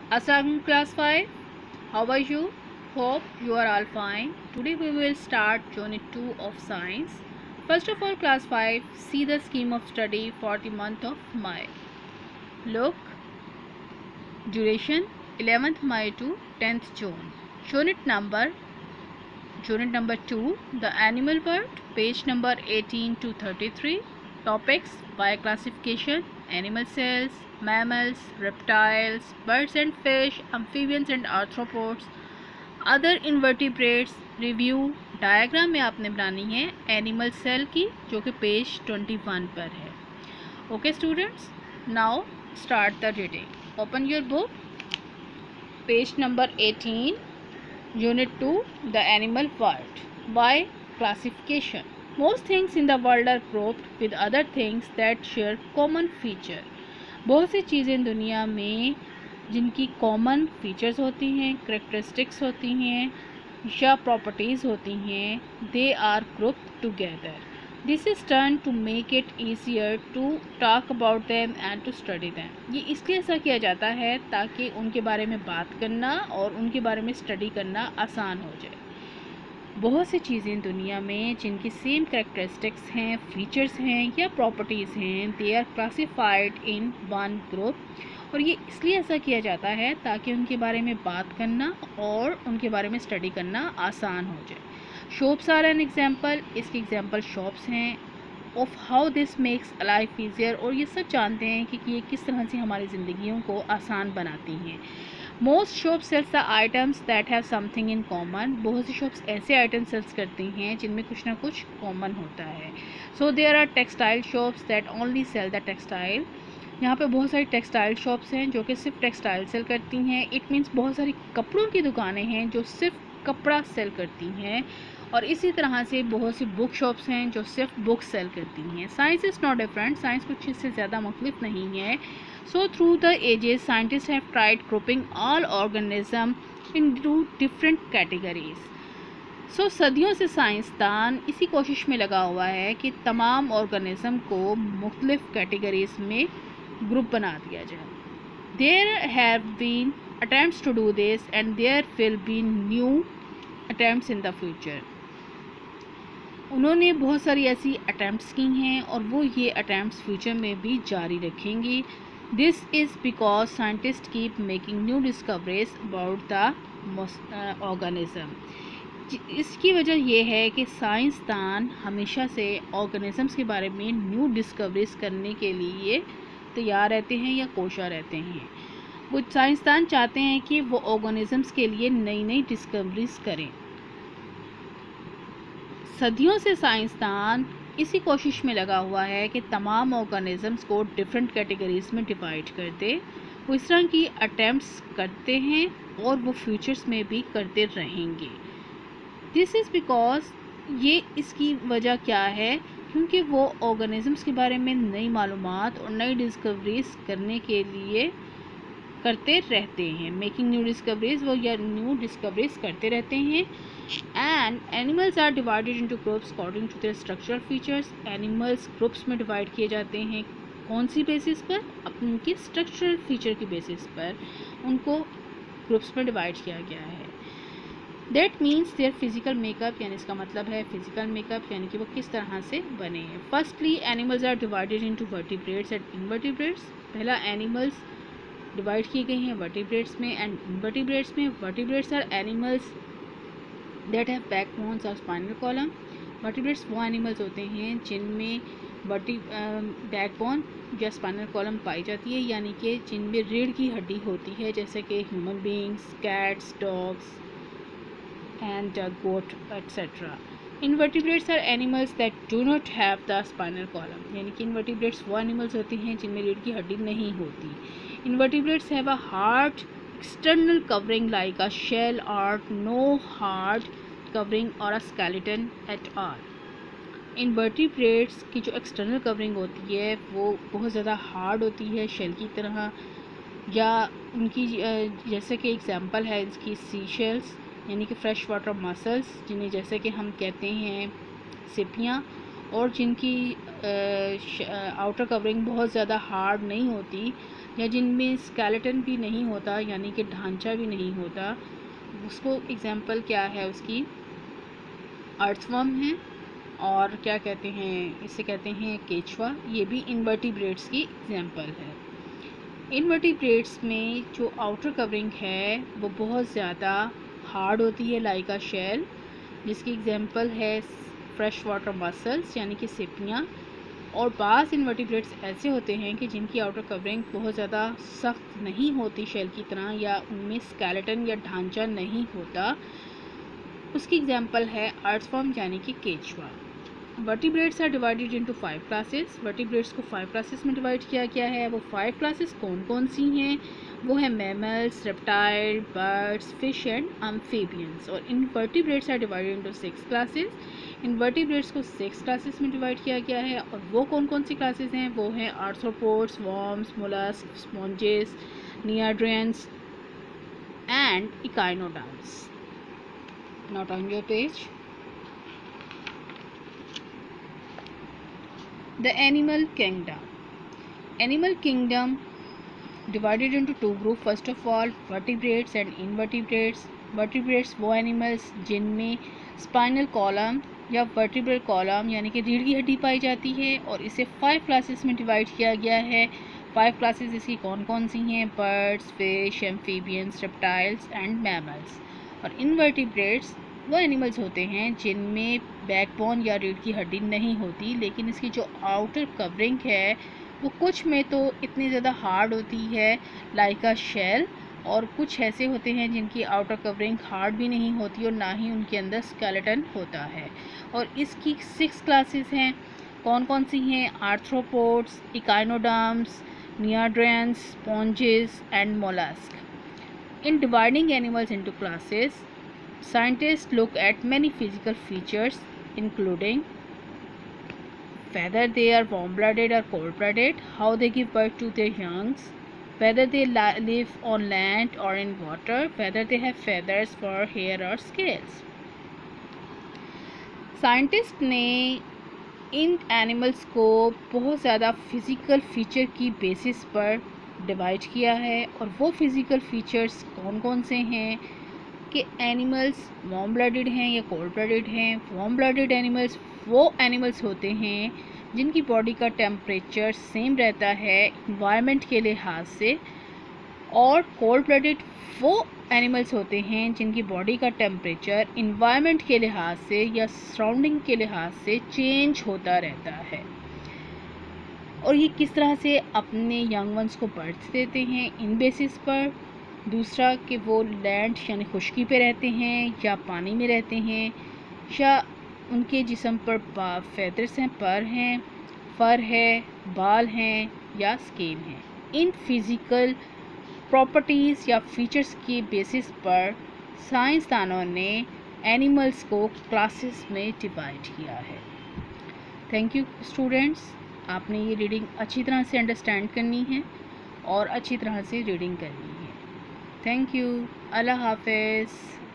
Assalamualaikum class 5. How are you? Hope you are all fine. Today we will start unit 2 of science. First of all, class 5, see the scheme of study for the month of May. Look, duration 11th May to 10th June. Unit number 2, the animal world, page number 18 to 33. Topics: bioclassification, animal cells, mammals, reptiles, birds and fish, amphibians and arthropods, other invertebrates. Review diagram में आपने बनानी है animal cell की, जो कि page 21 पर है. Okay students, now start the reading. Open your book, page number 18, Unit 2, the animal world. By classification, most things in the world are grouped with other things that share common feature. बहुत सी चीज़ें दुनिया में जिनकी common features होती हैं, characteristics होती हैं या प्रॉपर्टीज़ होती हैं, they are grouped together. This is done to make it easier to talk about them and to study them. ये इसलिए ऐसा किया जाता है ताकि उनके बारे में बात करना और उनके बारे में स्टडी करना आसान हो जाए. बहुत सी चीज़ें दुनिया में जिनकी सेम करेक्टरिस्टिक्स हैं, फीचर्स हैं या प्रॉपर्टीज़ हैं, they are classified in one group. और ये इसलिए ऐसा किया जाता है ताकि उनके बारे में बात करना और उनके बारे में स्टडी करना आसान हो जाए. Shops are an example. इसके एग्जाम्पल शॉप्स हैं. Of how this makes life easier. और ये सब जानते हैं कि ये किस तरह से हमारी ज़िंदगियों को आसान बनाती हैं. Most shop sells the items that have something in common. बहुत सी शॉप्स ऐसे आइटम सेल्स करती हैं जिनमें कुछ ना कुछ कॉमन होता है. So there are textile shops that only sell the textile. यहाँ पे बहुत सारी टेक्सटाइल शॉप्स हैं जो कि सिर्फ टेक्सटाइल सेल करती हैं. इट मीन्स बहुत सारी कपड़ों की दुकानें हैं जो सिर्फ कपड़ा सेल करती हैं. और इसी तरह से बहुत सी बुक शॉप्स हैं जो सिर्फ बुक सेल करती हैं. Science is not different. Science कुछ इससे ज़्यादा मुख्तलिफ नहीं है. So through the ages scientist have tried grouping all organism into different categories. सो सदियों से साइंसदान इसी कोशिश में लगा हुआ है कि तमाम ऑर्गेनिज्म को मुख्तलिफ कैटेगरीज में ग्रुप बना दिया जाए. There have been attempts to do this and there will be new attempts in the future. उन्होंने बहुत सारी ऐसी अटैम्प्ट्स की हैं और वो ये अटैम्प्ट्स फ्यूचर में भी जारी रखेंगी. This is because scientist keep making new discoveries about the organism. इसकी वजह यह है कि साइंसदान हमेशा से ऑर्गेनिजम्स के बारे में न्यू डिस्कवरीज करने के लिए तैयार रहते हैं या कोशा रहते हैं. वो साइंसदान चाहते हैं कि वो ऑर्गेनिजम्स के लिए नई नई डिस्कवरीज करें. सदियों से साइंसदान इसी कोशिश में लगा हुआ है कि तमाम ऑर्गेनिजम्स को डिफरेंट कैटेगरीज में डिवाइड कर दे. वो इस तरह की अटैम्प्ट्स करते हैं और वो फ्यूचर्स में भी करते रहेंगे. दिस इज़ बिकॉज, ये इसकी वजह क्या है, क्योंकि वो ऑर्गेनिजम्स के बारे में नई मालूमात और नई डिस्कवरीज करने के लिए करते रहते हैं. मेकिंग न्यू डिस्कवरीज, वो या न्यू डिस्कवरीज करते रहते हैं. And animals are divided into groups according to their structural features. Animals groups में डिवाइड किए जाते हैं. कौन सी बेसिस पर? अपनी उनकी स्ट्रक्चरल फीचर की बेसिस पर उनको ग्रुप्स में डिवाइड किया गया है. That means their physical makeup, यानी इसका मतलब है फिजिकल मेकअप, यानी कि वो किस तरह से बने हैं. Firstly animals are divided into vertebrates and invertebrates. पहला एनिमल्स डिवाइड किए गए हैं वर्टिब्रेट्स में एंड इनवर्टिब्रेट्स में. Vertebrates are animals that have backbones और स्पाइनल कॉलम. वर्टिब्रेट्स वो एनिमल्स होते हैं जिनमें बैकबोन या स्पाइनल कॉलम पाई जाती है, यानी कि जिनमें रीढ़ की हड्डी होती है, जैसे कि human beings, cats, dogs and goat etc. Invertebrates are animals that do not have the spinal column. यानी कि invertebrates वो animals होते हैं जिनमें रीढ़ की हड्डी नहीं होती. Invertebrates have a hard external covering like a shell or no hard covering or a skeleton at all. Invertebrates की जो external covering होती है वो बहुत ज़्यादा हार्ड होती है, शेल की तरह. या उनकी जैसे कि एग्जांपल है इसकी सी शेल्स, यानी कि फ्रेश वाटर मसल्स, जिन्हें जैसे कि हम कहते हैं सिपियाँ, और जिनकी आउटर कवरिंग बहुत ज़्यादा हार्ड नहीं होती, या जिनमें स्केलेटन भी नहीं होता, यानी कि ढांचा भी नहीं होता, उसको एग्जाम्पल क्या है उसकी, अर्थवर्म है और क्या कहते हैं, इसे कहते हैं केचुआ। ये भी इनवर्टिब्रेट्स की एग्जाम्पल है। इनवर्टिब्रेट्स में जो आउटर कवरिंग है वो बहुत ज़्यादा हार्ड होती है, लाइक अ शेल, जिसकी एग्जाम्पल है फ्रेश वाटर मसल्स यानी कि सिपियाँ। और बाज़ इनवर्टिब्रेट्स ऐसे होते हैं कि जिनकी आउटर कवरिंग बहुत ज़्यादा सख्त नहीं होती शेल की तरह, या उनमें स्केलेटन या ढांचा नहीं होता, उसकी एग्जाम्पल है अर्थवर्म यानी कि केचुआ। Vertebrates are divided into 5 classes. Vertebrates को 5 क्लासेस में डिवाइड किया गया है। वो 5 क्लासेस कौन कौन सी हैं? वो है mammals, reptile, birds, fish and amphibians. और invertebrates are divided into 6 classes. Invertebrates को 6 क्लासेस में डिवाइड किया गया है। और वो कौन कौन सी क्लासेस हैं? वो हैं arthropods, worms, mollusc, sponges, cnidarians and echinoderms. Now turn your page. The animal kingdom. Animal kingdom divided into two groups. First of all, vertebrates and invertebrates. Vertebrates वो animals जिनमें spinal column या vertebral column यानी कि रीढ़ की हड्डी पाई जाती है, और इसे 5 क्लासेस में डिवाइड किया गया है। 5 क्लासेस इसकी कौन कौन सी हैं? Birds, fish, amphibians, reptiles and mammals. और इनवर्टिब्रेट्स वो एनिमल्स होते हैं जिनमें बैकबोन या रीढ़ की हड्डी नहीं होती, लेकिन इसकी जो आउटर कवरिंग है वो कुछ में तो इतनी ज़्यादा हार्ड होती है, लाइक अ शेल, और कुछ ऐसे होते हैं जिनकी आउटर कवरिंग हार्ड भी नहीं होती और ना ही उनके अंदर स्केलेटन होता है। और इसकी 6 क्लासेस हैं। कौन कौन सी हैं? Arthropods, echinoderms, cnidarians, sponges and mollusc. In dividing animals into classes, scientists look at many physical features including whether they are warm-blooded or cold-blooded, how they give birth to their youngs, whether they live on land or in water, whether they have feathers, fur, hair or scales. Scientist ने इन animals को बहुत ज़्यादा physical feature की basis पर divide किया है। और वो फिज़िकल फीचर्स कौन कौन से हैं कि एनिमल्स वार्म ब्लडेड हैं या कोल्ड ब्लडेड हैं। वार्म ब्लडेड एनिमल्स वो एनिमल्स होते हैं जिनकी बॉडी का टेम्परेचर सेम रहता है इन्वायरमेंट के लिहाज से, और कोल्ड ब्लडेड वो एनिमल्स होते हैं जिनकी बॉडी का टेम्परेचर इन्वायरमेंट के लिहाज से या सराउंडिंग के लिहाज से चेंज होता रहता है। और ये किस तरह से अपने यंग वंस को बर्थ देते हैं इन बेसिस पर। दूसरा कि वो लैंड यानी खुश्की पे रहते हैं या पानी में रहते हैं, या उनके जिस्म पर फेदर्स हैं, पर हैं, फर है, बाल हैं या स्केल हैं। इन फिज़िकल प्रॉपर्टीज़ या फीचर्स के बेसिस पर साइंसदानों ने एनिमल्स को क्लासेस में डिवाइड किया है। थैंक यू स्टूडेंट्स, आपने ये रीडिंग अच्छी तरह से अंडरस्टैंड करनी है और अच्छी तरह से रीडिंग करनी है। Thank you. अल्लाह हाफ़िज़।